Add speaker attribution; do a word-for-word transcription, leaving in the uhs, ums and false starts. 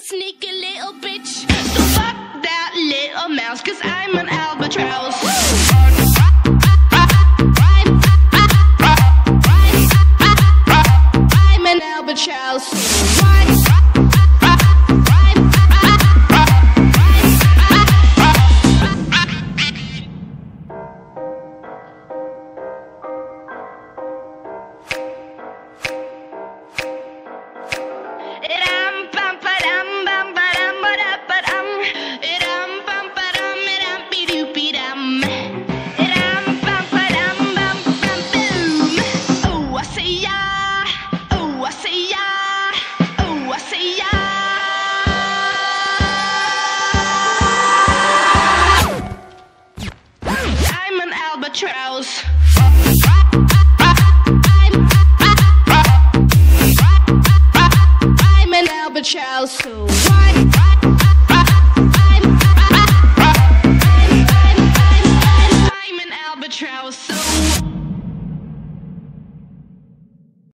Speaker 1: sneaky little bitch. So fuck that little mouse, cause I'm an albatross. I'm an albatross. Albatross. I'm an albatross. So why?